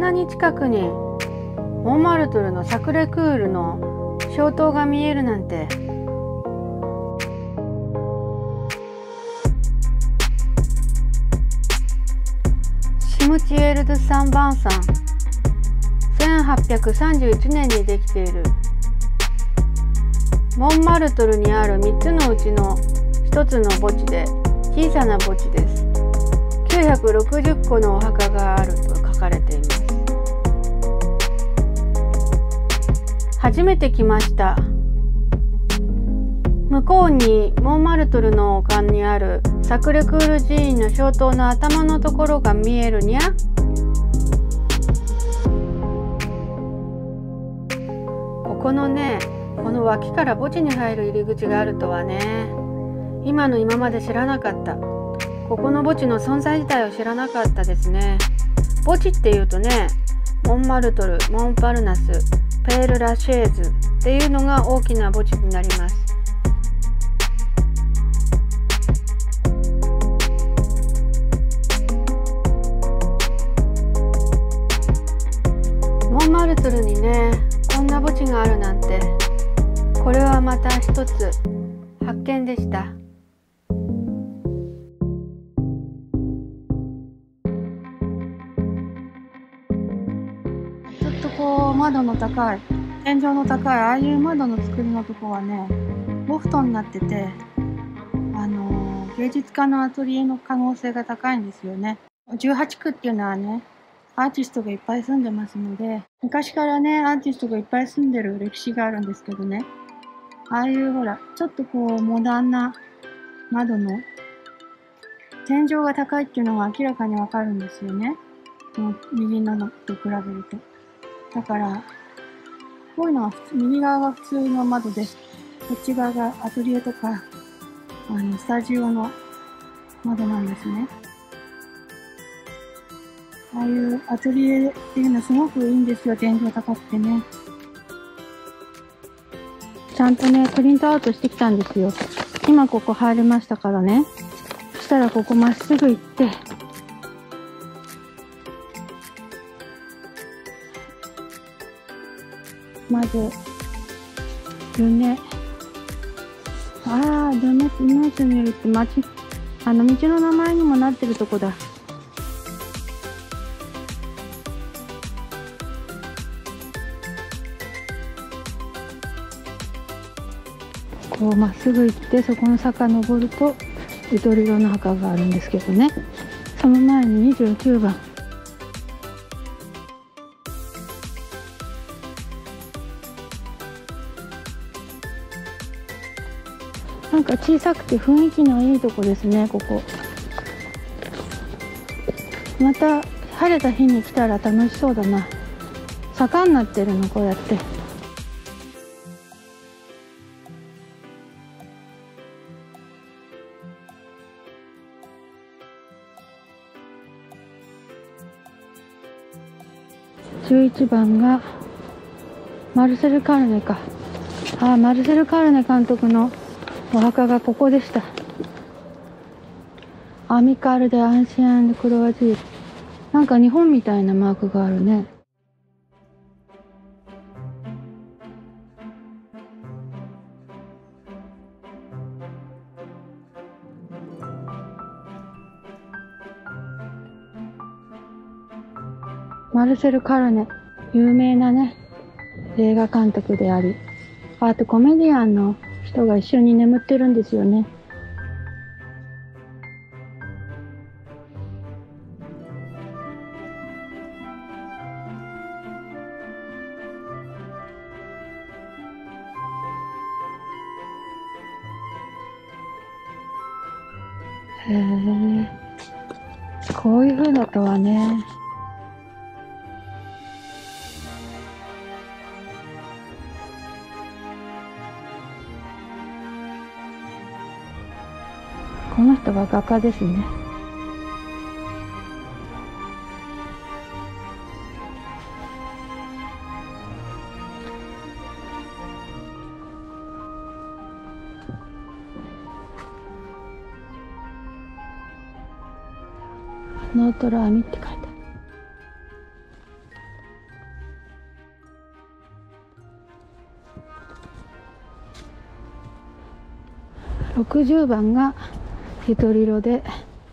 なに近くにモンマルトルのサクレクールの小塔が見えるなんて。シムチエル・ドゥ・サン・バンサン、1831年にできているモンマルトルにある3つのうちの1つの墓地で小さな墓地です。960個のお墓があると書かれています。初めて来ました。向こうにモンマルトルの丘にあるサクレクール寺院の小塔の頭のところが見えるにゃ。ここのね、この脇から墓地に入る入り口があるとはね、今まで知らなかった。ここの墓地の存在自体を知らなかったですね。墓地っていうとね、モンマルトル、モンパルナス、ペール・ラシェーズっていうのが大きな墓地になります。モンマルトルにね、こんな墓地があるなんて、これはまた一つ発見でした。ちょっとこう窓の高い、天井の高い、ああいう窓の作りのとこはね、ロフトになってて、芸術家のアトリエの可能性が高いんですよね。18区っていうのはね、アーティストがいっぱい住んでますので、昔からね、アーティストがいっぱい住んでる歴史があるんですけどね、ああいうほら、ちょっとこうモダンな窓の天井が高いっていうのが明らかにわかるんですよね。この右のと比べると。だから、こういうのは右側が普通の窓で、こっち側がアトリエとか、スタジオの窓なんですね。ああいうアトリエっていうのはすごくいいんですよ、天井高くてね。ちゃんとね、プリントアウトしてきたんですよ。今ここ入れましたからね。そしたらここまっすぐ行って、まず、ルネスミルって道の名前にもなってるとこだ。こうまっすぐ行って、そこの坂登ると緑色の墓があるんですけどね。その前に29番。なんか小さくて雰囲気のいいとこですね、ここ。また晴れた日に来たら楽しそうだな。坂になってるの、こうやって。11番がマルセル・カルネか。マルセル・カルネ監督のお墓がここでした。アミカル・デ・アンシアン・クロワジール。なんか日本みたいなマークがあるね。マルセル・カルネ、有名なね、映画監督であり、あとコメディアンの人が一緒に眠ってるんですよね。へえ、こういう風だとはね。この人は画家ですね。ノートラーミって書いてある。 60番がゆとりろで、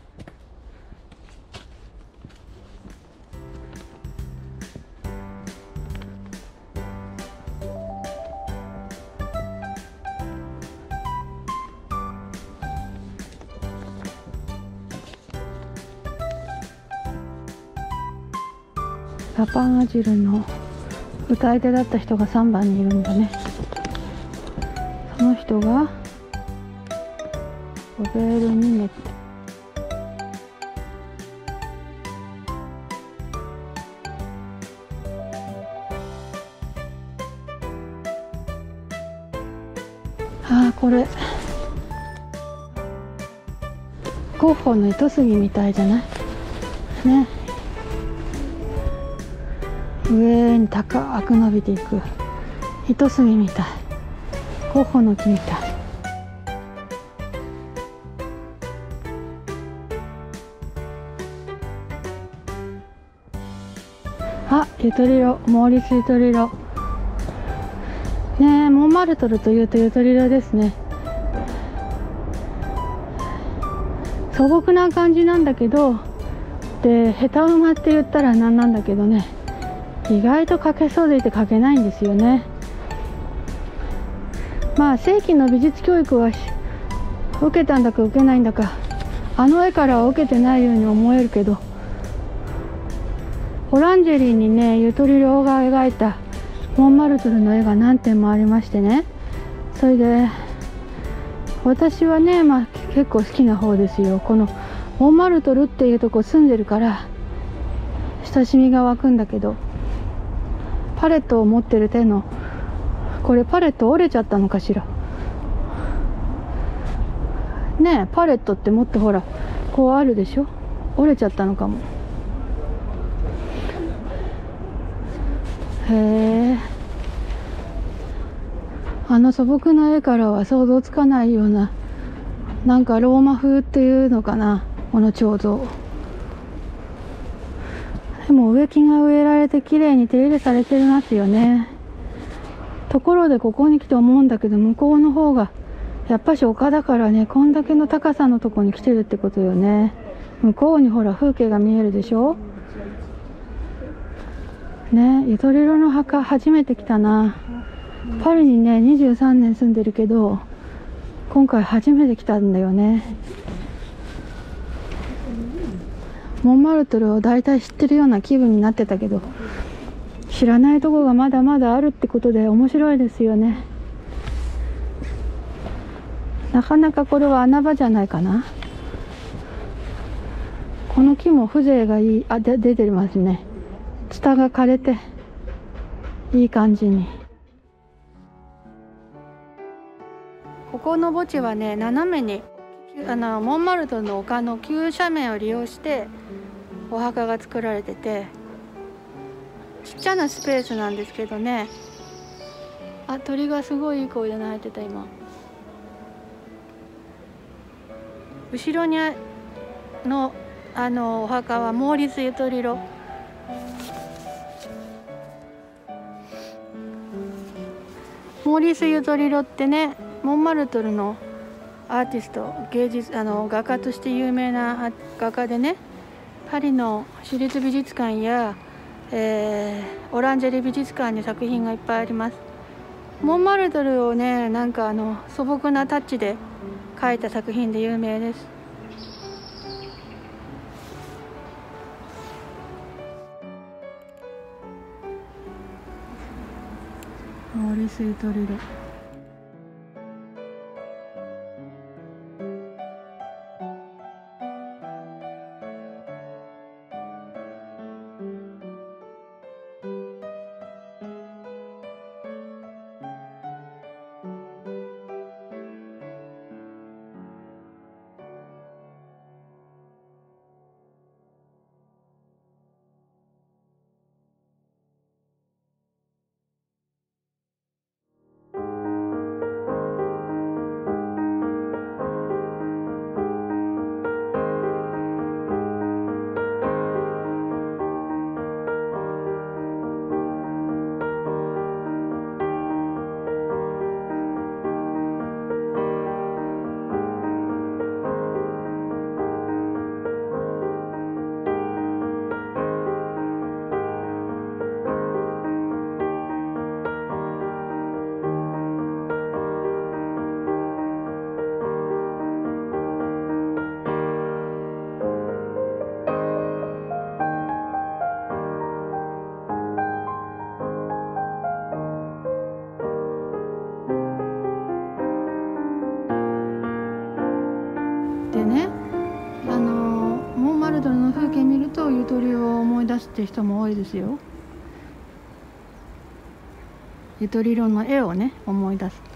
ラパンアジルの歌い手だった人が3番にいるんだね。その人がロベール・ニネット。ああ、これゴッホの糸杉みたいじゃないね。上に高く伸びていく糸杉みたい、ゴッホの木みたい。あ、ゆとりろ、モーリスゆとりろね。え、モンマルトルというとゆとりろですね。素朴な感じなんだけど、で下手馬って言ったらなんなんだけどね、意外と描けそうでいて描けないんですよね。まあ正規の美術教育は受けたんだか受けないんだか、あの絵からは受けてないように思えるけど、オランジェリーにね、ゆとりろが描いたモンマルトルの絵が何点もありましてね。それで私はね、まあ結構好きな方ですよ。このモンマルトルっていうとこ住んでるから親しみが湧くんだけど、パレットを持ってる手の、これパレット折れちゃったのかしらね。え、パレットってもっとほらこうあるでしょ。折れちゃったのかも。へえ、あの素朴な絵からは想像つかないような、なんかローマ風っていうのかな、この彫像。でも植木が植えられてきれいに手入れされてますよね。ところでここに来て思うんだけど、向こうの方がやっぱし丘だからね、こんだけの高さのとこに来てるってことよね。向こうにほら風景が見えるでしょね。ゆとりろの墓初めて来たな。パリにね23年住んでるけど、今回初めて来たんだよね。モンマルトルを大体知ってるような気分になってたけど、知らないとこがまだまだあるってことで面白いですよね。なかなかこれは穴場じゃないかな。この木も風情がいい。あ、出てますね。ツタが枯れていい感じに。ここの墓地はね、斜めにモンマルトルの丘の急斜面を利用してお墓が作られてて、ちっちゃなスペースなんですけどね。あ、鳥がすごいいい声で鳴いてた今。後ろにのお墓はモーリス・ゆとりろ。モーリス・ゆとりろってね、モンマルトルのアーティスト、芸術画家として有名な画家でね、パリの市立美術館や、オランジェリー美術館に作品がいっぱいあります。モンマルトルをね、なんか素朴なタッチで描いた作品で有名です。モーリス・ゆとりろ。 の風景見るとゆとりを思い出すって人も多いですよ。ゆとり色の絵をね思い出す。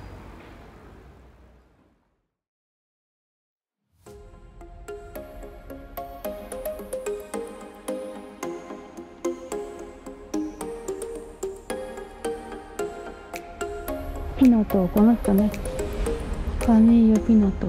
ピノト、この人ね、カミーヨ・ピノト。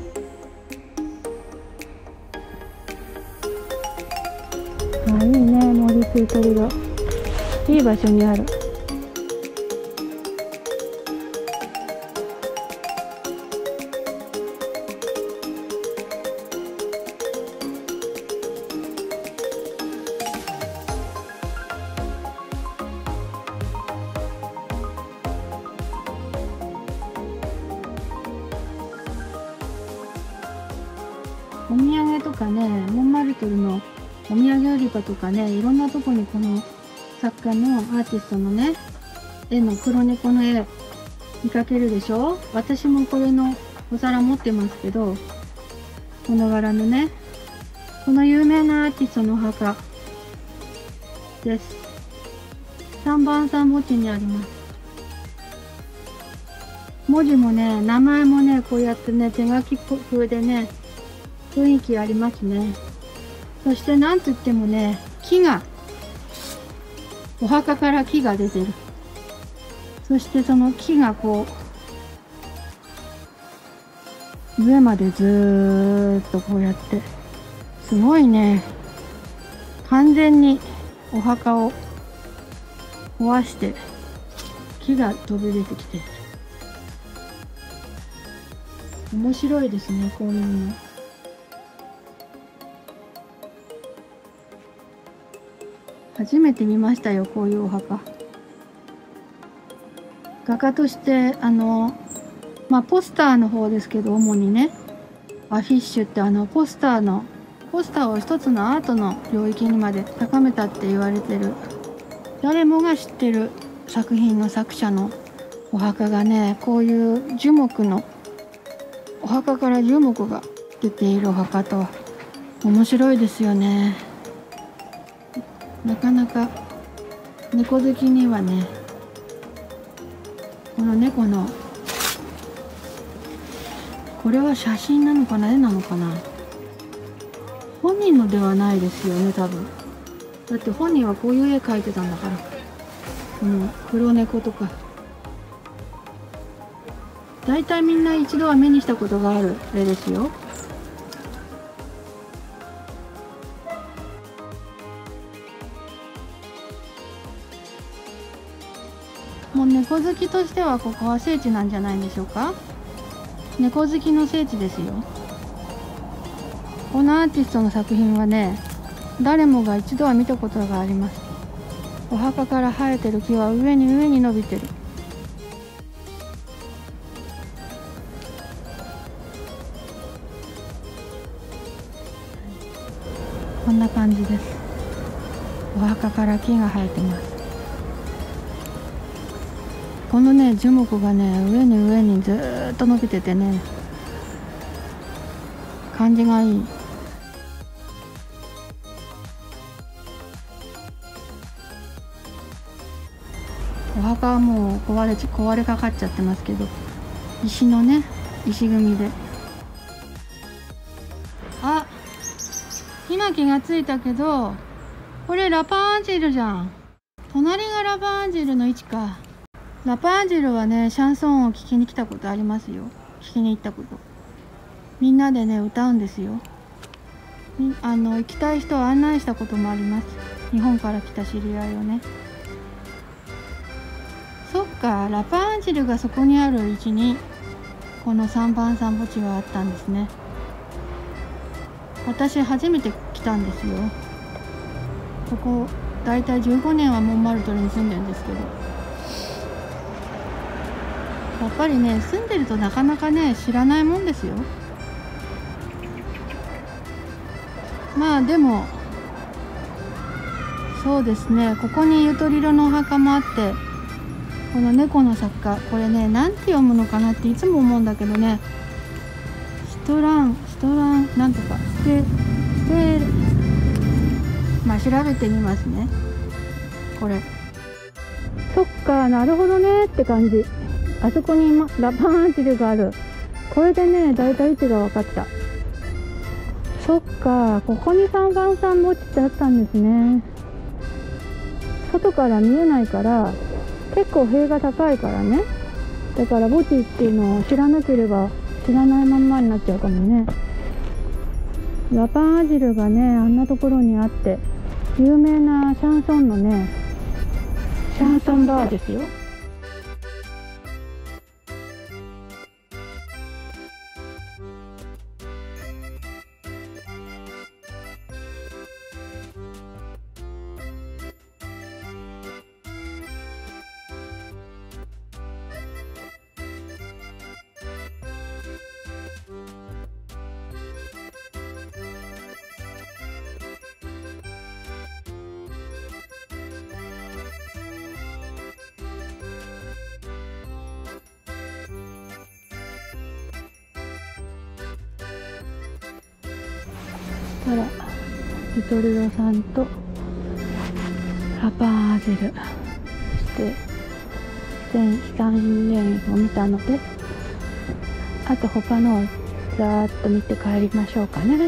あ、いいね、モーリスゆとりがいい場所にある。お土産とかね、モンマルトルのお土産売り場とかね、いろんなとこにこの作家のアーティストのね、絵の黒猫の絵見かけるでしょ。私もこれのお皿持ってますけど、この柄のね、この有名なアーティストのお墓です。3番3墓地にあります。文字もね、名前もね、こうやってね、手書き風でね、雰囲気ありますね。そしてなんといってもね、木が、お墓から木が出てる。そしてその木がこう、上までずーっとこうやって、すごいね、完全にお墓を壊して木が飛び出てきてる。面白いですね、こういうの。初めて見ましたよ、こういうお墓。画家としてポスターの方ですけど、主にね、アフィッシュってポスターを一つのアートの領域にまで高めたって言われてる、誰もが知ってる作品の作者のお墓がね、こういう樹木のお墓から樹木が出ているお墓とは面白いですよね。なかなか猫好きにはね、この猫の、これは写真なのかな、絵なのかな。本人のではないですよね、多分。だって本人はこういう絵描いてたんだから。この黒猫とか。大体みんな一度は目にしたことがある絵ですよ。もう猫好きとしてはここは聖地なんじゃないんでしょうか。猫好きの聖地ですよ。このアーティストの作品はね、誰もが一度は見たことがあります。お墓から生えてる木は上に上に伸びてる。こんな感じです。お墓から木が生えてます。このね、樹木がね、上に上にずーっと伸びててね、感じがいい。お墓はもう壊れかかっちゃってますけど、石のね、石組みで。あ、今気がついたけど、これラパンジェルじゃん。隣がラパンジェルの位置か。ラパンジェルはね、シャンソンを聴きに来たことありますよ。聴きに行ったこと。みんなでね、歌うんですよ。行きたい人を案内したこともあります。日本から来た知り合いをね。そっか、ラパンジェルがそこにある位置に、この3番3墓地があったんですね。私初めて来たんですよ。ここ、だいたい15年はモンマルトルに住んでるんですけど。やっぱりね、住んでるとなかなかね、知らないもんですよ。まあでも、そうですね、ここにゆとり色のお墓もあって、この猫の作家、これね、なんて読むのかなっていつも思うんだけどね、ストラン、なんとか、ステ今調べてみますね。これそっか、なるほどねって感じ。あそこにラパンアジルがある。これでね、だいたい位置が分かった。そっか、ここに3番3墓地ってあったんですね。外から見えないから、結構塀が高いからね。だから墓地っていうのを知らなければ知らないまんまになっちゃうかもね。ラパンアジルがね、あんなところにあって、有名なシャンソンのね、シャンソンバーですよ。たらリトルドさんとラパンアジル、そして3レーンを見たので、あと他のをざーっと見て帰りましょうかね。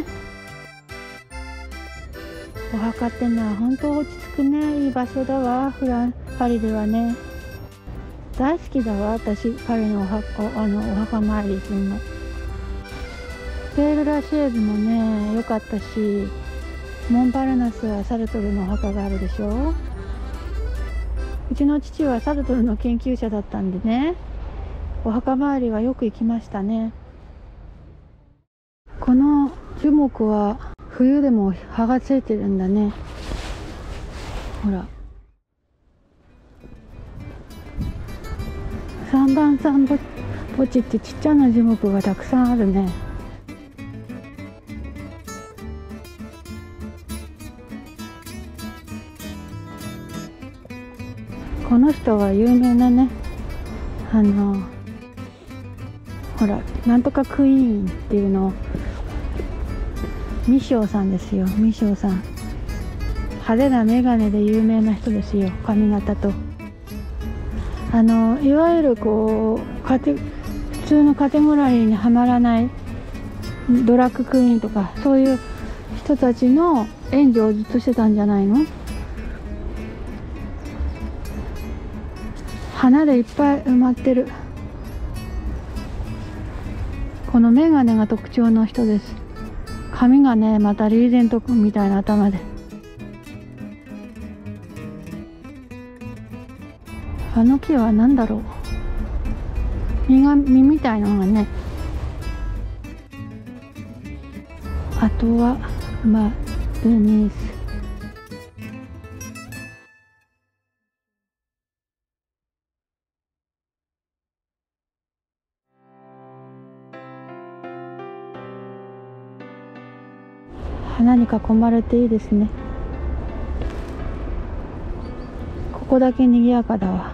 お墓ってのは本当落ち着くね。いい場所だわ。パリではね、大好きだわ。私パリのお墓参りするの。ペール・ラシェーズもね良かったし、モンパルナスはサルトルのお墓があるでしょ。うちの父はサルトルの研究者だったんでね、お墓参りはよく行きましたね。この樹木は冬でも葉がついてるんだね。ほら、3番3墓地ってちっちゃな樹木がたくさんあるね。この人は有名なね、ほら、なんとかクイーンっていうの、ミショーさんですよ。ミショーさん、派手なメガネで有名な人ですよ。髪型といわゆるこう普通のカテゴラリーにはまらないドラッグクイーンとか、そういう人たちの援助をずっとしてたんじゃないの。花でいっぱい埋まってる。このメガネが特徴の人です。髪がね、またリーゼント君みたいな頭で。あの木は何だろう。実みたいなのがね。あとはマルニース。花に囲まれていいですね。ここだけ賑やかだわ。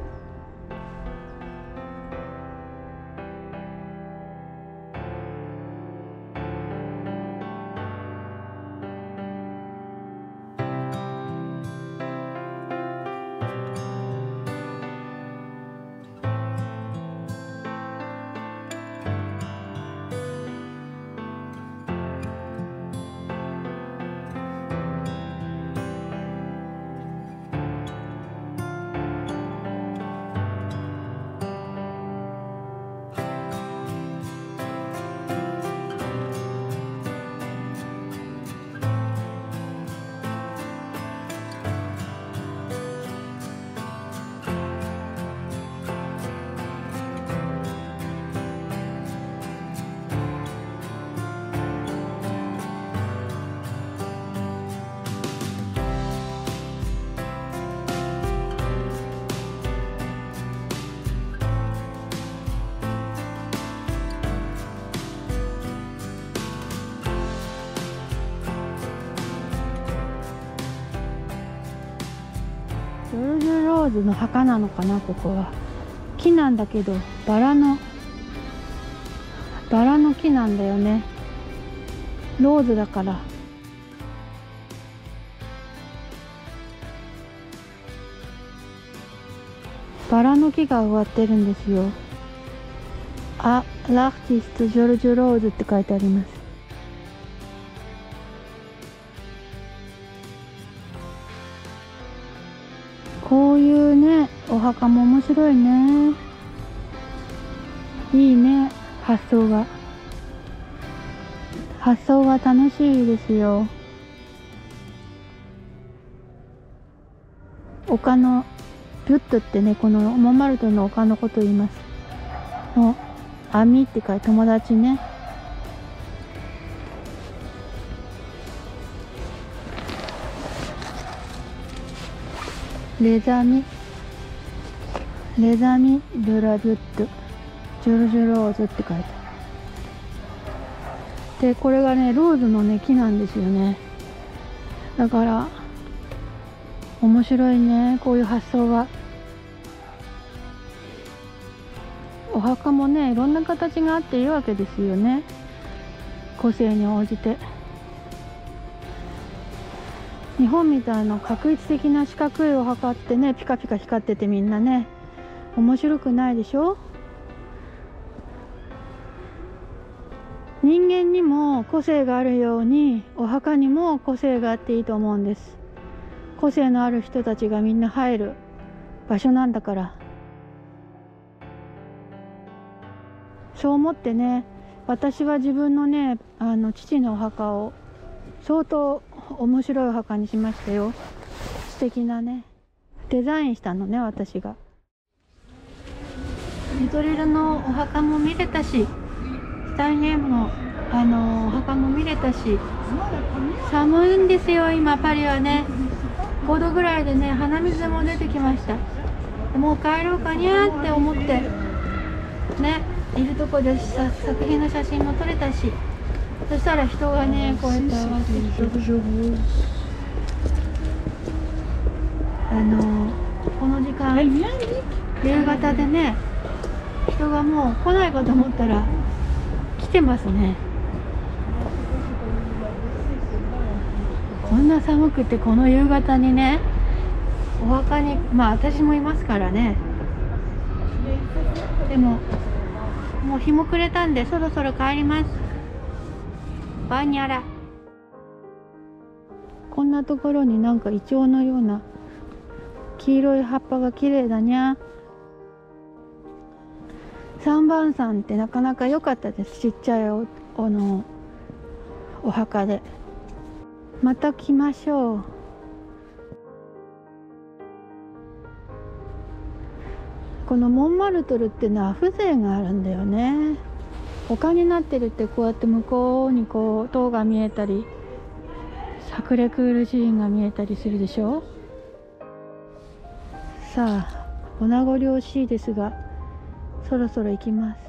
ジョルジュ・ローズの墓なのかな。ここは木なんだけど、バラの木なんだよね。ローズだから。 バラの木が植わってるんですよ。ラフティスとジョルジュローズって書いてあります。こういうね、お墓も面白いね。いいね、発想が楽しいですよ。丘のビュットってね、このモンマルトルの丘のことを言います。の網って書いて友達ね。レザミルラビュットジョルジュローズって書いてある。でこれがねローズのね木なんですよね。だから面白いね、こういう発想が。お墓もねいろんな形があっていいわけですよね、個性に応じて。日本みたいな画一的な四角いお墓ってね、ピカピカ光っててみんなね面白くないでしょ。人間にも個性があるようにお墓にも個性があっていいと思うんです。個性のある人たちがみんな入る場所なんだから。そう思ってね、私は自分のね父のお墓を相当面白いお墓にしましたよ。素敵なねデザインしたのね、私が。リトリルのお墓も見れたし、スタイネームのお墓も見れたし。寒いんですよ今パリはね。5度ぐらいでね鼻水も出てきました。もう帰ろうかにゃーって思ってねいるとこで作品の写真も撮れたし、そしたら人がねこうやって上がってきて、この時間夕方でね人がもう来ないかと思ったら来てますね。こんな寒くてこの夕方にねお墓に私もいますからね。でももう日も暮れたんでそろそろ帰ります。バーニャラ。こんなところになんかイチョウのような黄色い葉っぱが綺麗だにゃ。三番山ってなかなか良かったです。ちっちゃいお墓で。また来ましょう。このモンマルトルってのは風情があるんだよね。丘になってるってこうやって向こうにこう塔が見えたりサクレクール寺院が見えたりするでしょ。さあお名残惜しいですがそろそろ行きます。